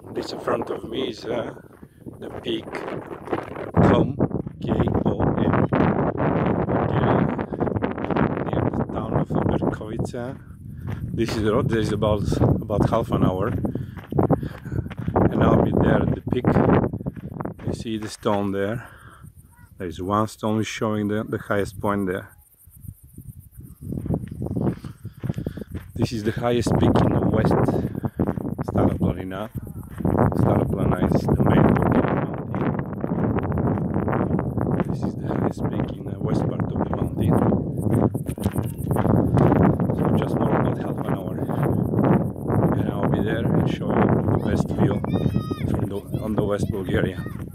This in front of me is the peak Kom, K-O-M, near the town of Berkowice. This is the road. There is about half an hour, and I'll be there at the peak. You see the stone there. There is one stone showing the highest point there. This is the highest peak in the west, Stara Planina. Stara Planina is the main mountain. This is the highest peak in the west part of the mountain. So just more than half an hour, and I'll be there and show you the best view from on the West Bulgaria.